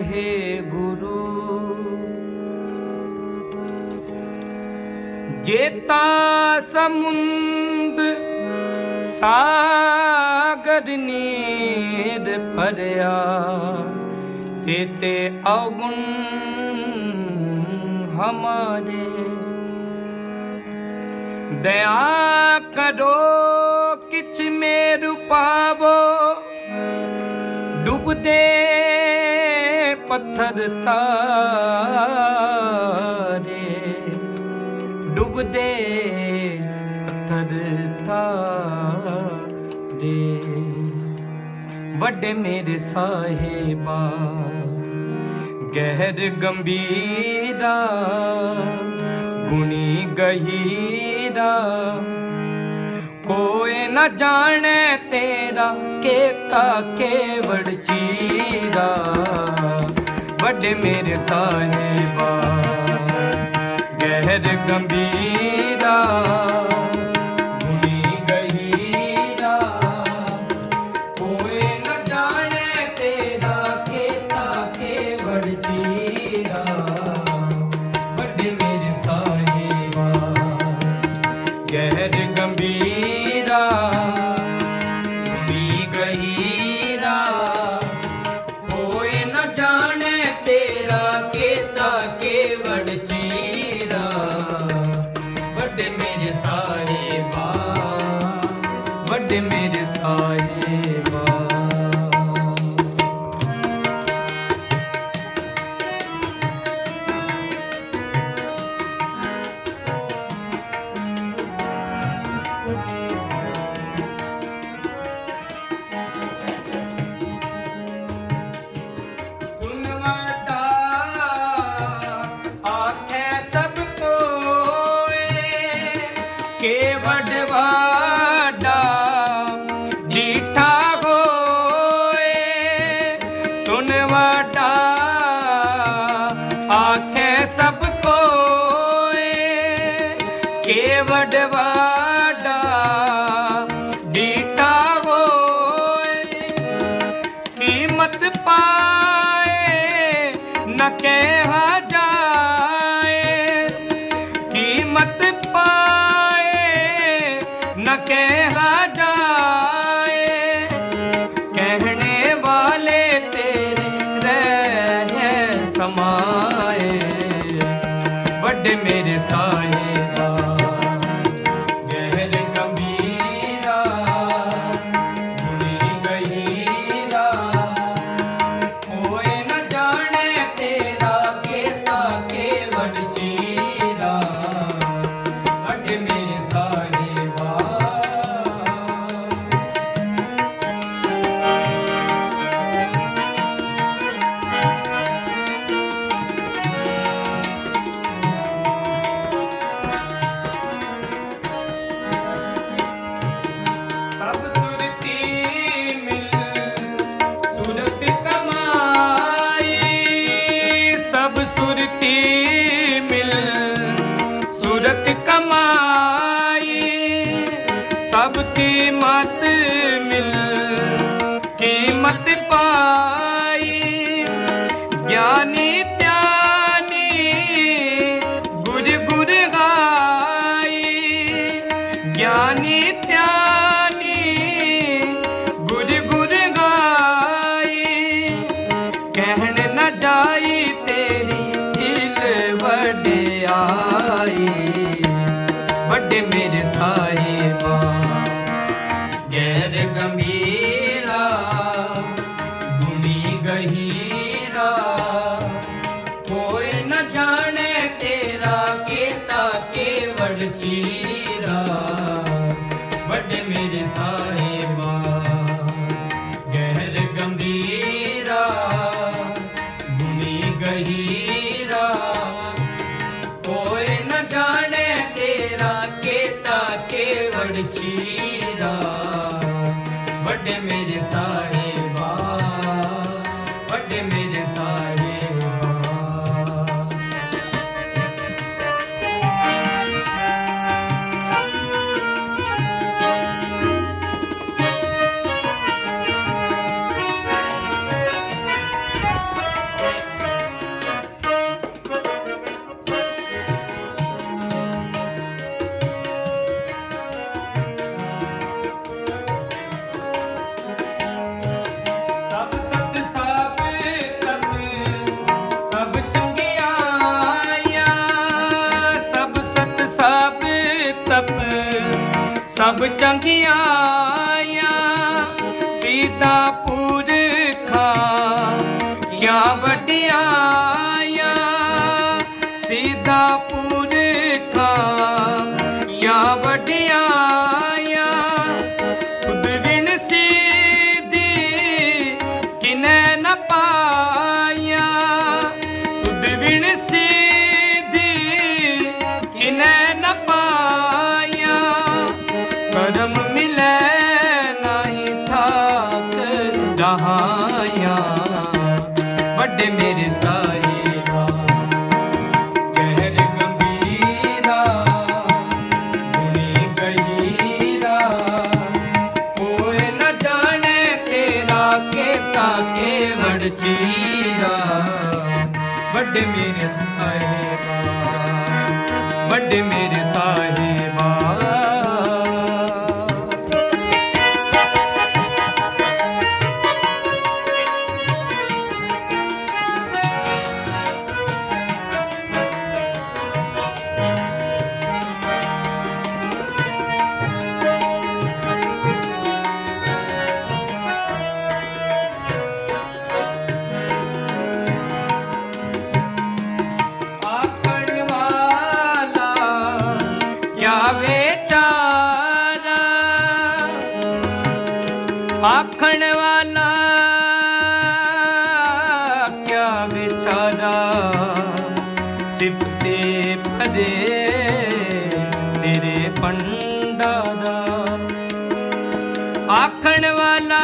वाहे गुरु। जेता समुंद सागर नीर भरिया, तेते अवगुण हमारे। दया करो किछ मेरु पावो, डूब दे पत्थर तारे, डूब दे पत्थर तारे। वड्डे मेरे साहिबा गहर गंभीरा, गुणी गहीरा, कोई न जाने तेरा केता केवड़ चीरा। वड्डे मेरे साहिबा गहर गंभीरा, गुणी गहीरा, कोई न जाने तेरा केता केवड़ चीरा। वड्डे मेरे साहिबा गहर गंभीरा, गुणी गहीरा, कोई न जाने तेरा केता केवड़ चीरा। वड्डे मेरे साहिबा, वड्डे मेरे साहिबा। केवड़ वाडा डीठा होए, सुन वाडा आखे सब कोए। केवड़ वाडा डीठा होए, कीमत पाए न कहा जाए, कीमत पाए न कहा जाए। कहने वाले तेरे रह समाए। वड्डे मेरे साहिबा गहर गंभीरा, गुणी गहीरा, कोई न जाने तेरा केता केवड़ चीरा। वड्डे मेरे साहिबा सब सुरती मिल सूरत कमाई, सब सुरती मिल सूरत कमाई। सब कीमत मिल कीमत पाई। ज्ञानी त्यानी गुर गुर गाई, ज्ञानी त्यानी गुर गुर गाई। कहन न जाई तेरी दिल वड्याई। वड्डे मेरे साहिबा गहर गंभीरा, गुणी गहीरा, कोई न जाने तेरा केता केवड़ चीरा। वड्डे मेरे साहिबा गहर गंभीरा, गुणी गहीरा, कोई न जाने तेरा केता केवड़ चीरा। वड्डे मेरे साहिबा, वड्डे मेरे साहिबा। सब चंगियाया सीधा पुरखा क्या वड्डियाया सीधा पुरखा क्या वड्डियाया खुद विण सीधी किने न पाया खुद विण सीधी किने न पाया करम मिले नहीं ठाक रहाया बड़े मेरे साहिबा गहर गंभीरा गुणी गहीरा कोई न जाने तेरा केता के वड़ चीरा बड़े मेरे साहिबा बड़े मेरे साहिबा आखण वाला क्या बेचारा सिफते भरे तेरे पंडारा आखण वाला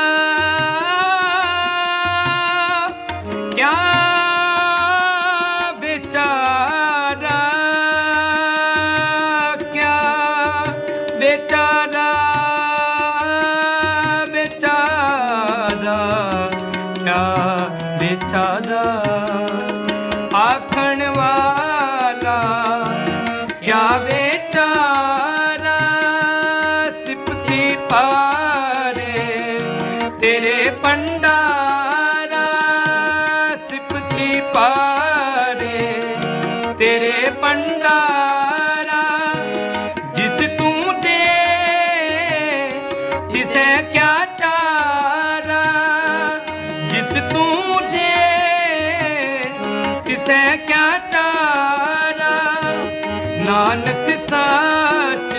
क्या बेचारा क्या बेचारा क्या बेचारा आखण वाला क्या बेचारा सिपती पारे तेरे पंडारा सिपती पारे तेरे पंडारा जिस तू दे तिसे क्या चारा जिस तू दे तिसे क्या चारा नानक साच